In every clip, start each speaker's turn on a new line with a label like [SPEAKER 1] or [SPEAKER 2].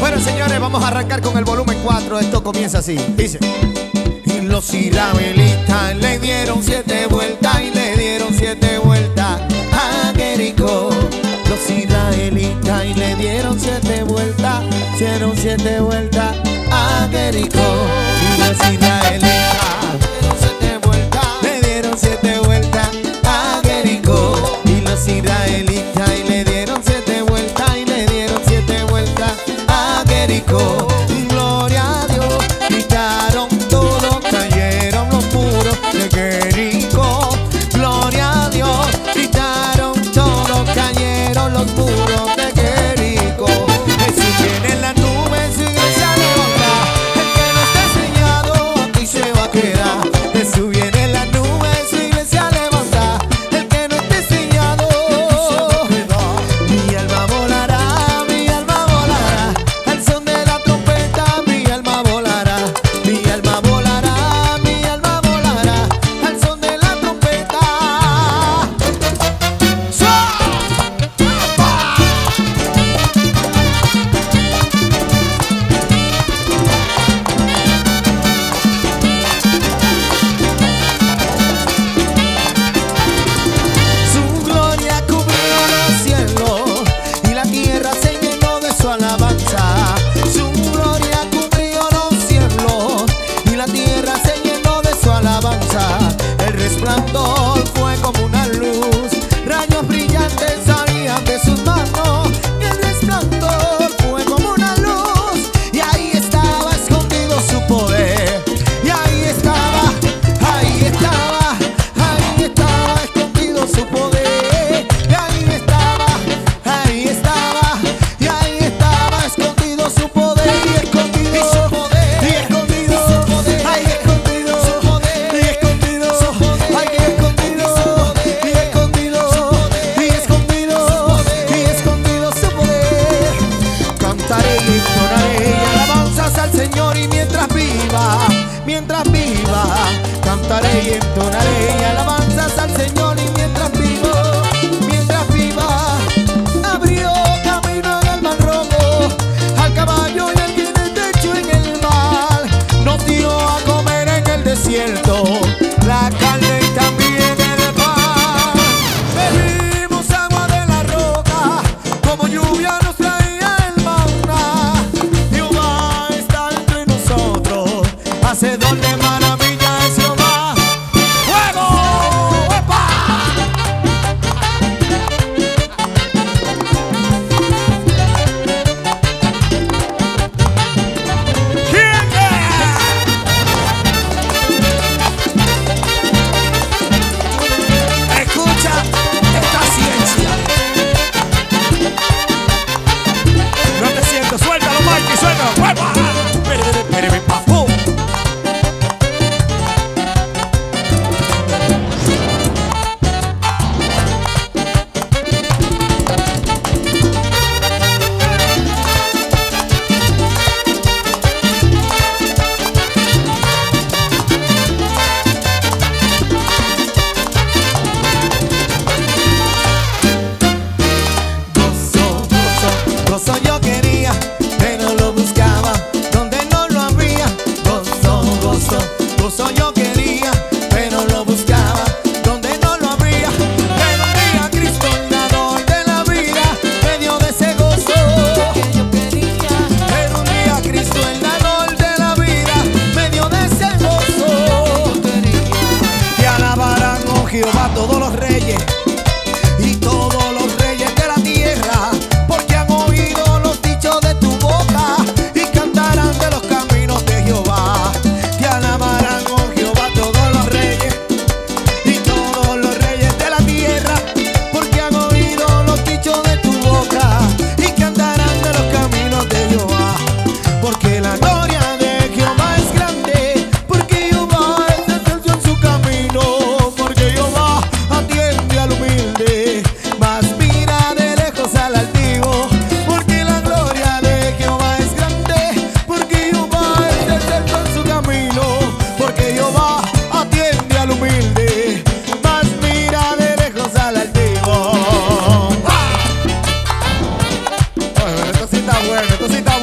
[SPEAKER 1] Bueno, señores, vamos a arrancar con el volumen 4. Esto comienza así, dice: y los israelitas le dieron 7 vueltas y le dieron 7 vueltas a Jericó. Los israelitas y le dieron 7 vueltas, dieron 7 vueltas a Jericó. Y los israelitas le dieron 7 vueltas a Jericó. Y los israelitas y le dieron 7 vueltas y le dieron 7 vueltas a Jericó. Gloria a Dios, gritaron todos, cayeron los muros de Jericó. Gloria a Dios, gritaron todos, cayeron los muros de Jericó. Jesús viene en las nubes, su iglesia levanta. El que no esté sellado aquí se va a quedar. Jesús viene en las nubes, su iglesia levanta. El que no esté sellado mi alma volará, mi alma volará. Al son de la trompeta mi alma volará. Mi alma volará, mi alma volará. Al son de la trompeta. Su gloria cubrió los cielos y la tierra se llenó de su alabanza. Su gloria cubrió los cielos y la tierra se llenó de su alabanza. El resplandor fue como una luz, rayos brillantes salían de sus manos. Y el resplandor fue como una luz, y ahí estaba escondido su poder. Y ahí estaba, ahí estaba, ahí estaba escondido su poder. Y ahí estaba, ahí estaba, y ahí estaba escondido su poder. Y escondido su poder, y escondido su poder, ahí escondido su poder, y escondido su poder, ahí escondido su poder, y escondido su poder, y escondido, y escondido su poder. Cantaré y entonaré alabanzas al Señor, y mientras viva, cantaré y entonaré alabanzas al Señor, y mientras viva, abrió camino en el mar rojo, al caballo y al jinete echó en el mar, nos dio a comer en el desierto, la carne y también el pan. Bebimos agua de la roca, como lluvia nos traía el maná. Jehová está entre nosotros, hacedor de maravilla es Jehová. ¡Fuego!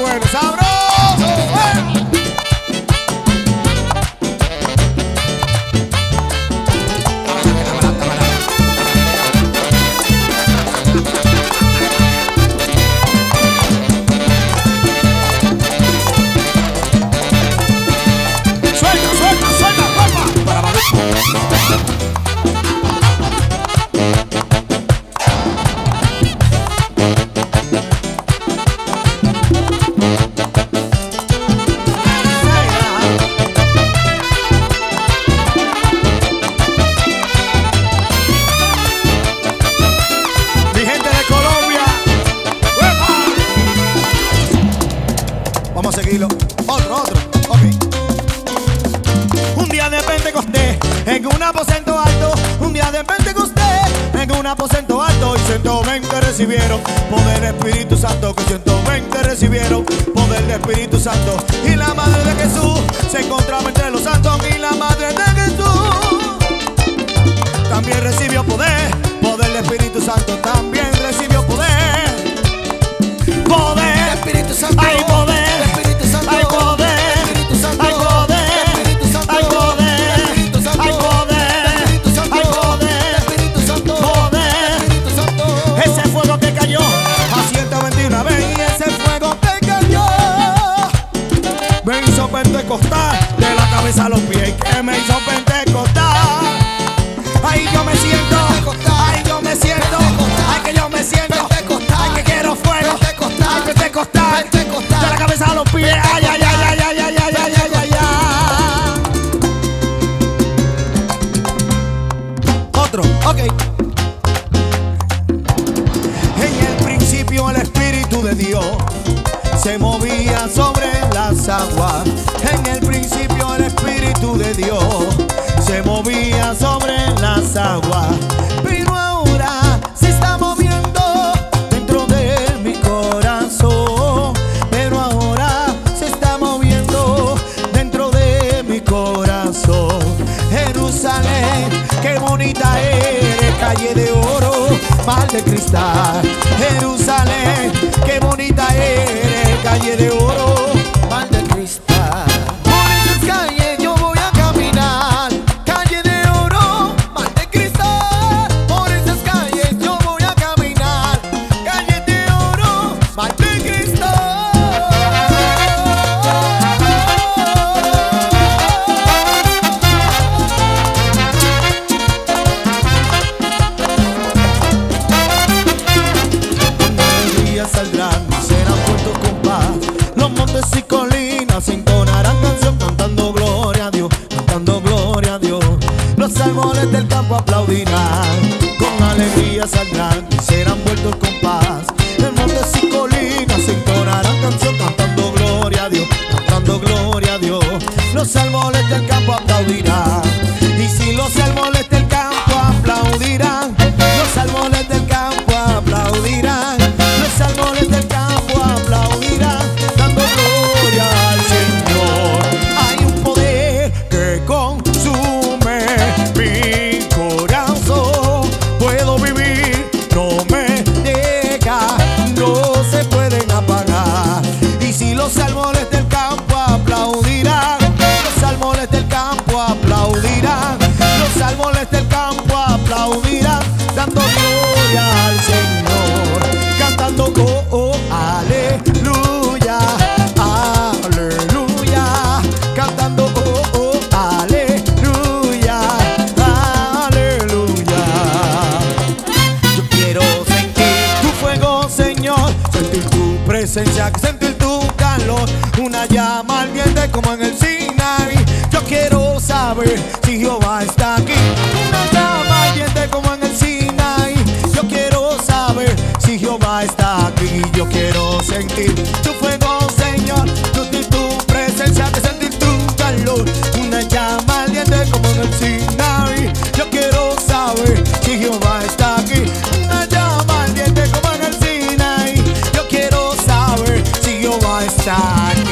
[SPEAKER 1] bueno, sabroso, bueno. Vamos a seguirlo. Otro. Ok. Un día de Pentecostés, en un aposento alto. Un día de Pentecostés, en un aposento alto. Y 120 recibieron poder del Espíritu Santo. Que 120 recibieron poder del Espíritu Santo. Y la madre de Jesús se encontraba entre los santos. Y la madre de Jesús también recibió poder. Poder del Espíritu Santo. También recibió poder. Poder.
[SPEAKER 2] Espíritu Santo.
[SPEAKER 1] Hay poder.
[SPEAKER 2] Hay poder,
[SPEAKER 1] Espíritu Santo,
[SPEAKER 2] hay poder,
[SPEAKER 1] Espíritu Santo,
[SPEAKER 2] hay poder,
[SPEAKER 1] Espíritu Santo,
[SPEAKER 2] hay poder,
[SPEAKER 1] Espíritu Santo,
[SPEAKER 2] hay poder,
[SPEAKER 1] Espíritu Santo,
[SPEAKER 2] poder.
[SPEAKER 1] Espíritu Santo.
[SPEAKER 2] Ese fuego que cayó
[SPEAKER 1] A 121 veces y ese fuego que cayó me hizo pentecostal de la cabeza a los pies. Que me hizo pentecostal. Ahí yo me siento, ahí yo me siento, ay que yo me siento, ay que quiero fuego, ay pentecostal, de la cabeza a los pies, ay, ay, ay, ay, ay, ay, ay, ay, ay, ay, ay. Otro, ok. En el principio el Espíritu de Dios se movía sobre las aguas. En el principio el Espíritu de Dios se movía sobre las aguas. Pero ahora se está moviendo dentro de mi corazón. Pero ahora se está moviendo dentro de mi corazón. Jerusalén, qué bonita eres, calle de oro, mar de cristal. Jerusalén, qué bonita eres, calle de oro, mar de cristal. Por esas calles yo voy a caminar, calle de oro, mar de cristal. Por esas calles yo voy a caminar, calle de oro, mar de cristal. Saldrán y serán puestos con paz. Los montes y colinas se entonarán canción cantando gloria a Dios, cantando gloria a Dios. Los árboles del campo aplaudirán, con alegría saldrán y serán vueltos con paz. Los montes y colinas se entonarán canción cantando gloria a Dios, cantando gloria a Dios. Los árboles del campo aplaudirán. Y si los árboles del campo aplaudirán, los árboles del campo aplaudirán. Los árboles del campo aplaudirán, dando gloria al Señor. Hay un poder que consume mi corazón. Puedo vivir, no me deja, no se pueden apagar. Y si los árboles del campo aplaudirán, los árboles del campo aplaudirán, los árboles del campo aplaudirán, dando gloria al Señor. Cantando aleluya, aleluya. Cantando aleluya, aleluya. Yo quiero sentir tu fuego, Señor, sentir tu presencia, sentir tu calor, una llama ardiente como en el Sinaí. Yo quiero saber si Jehová está aquí, una llama ardiente como en el Sinaí. Yo quiero saber si Jehová está aquí. Yo quiero sentir tu fuego, Señor, sentir tu presencia, sentir tu calor, una llama ardiente como en el Sinaí. Yo quiero saber si Jehová está aquí, una llama ardiente como en el Sinaí. Yo quiero saber si Jehová está aquí.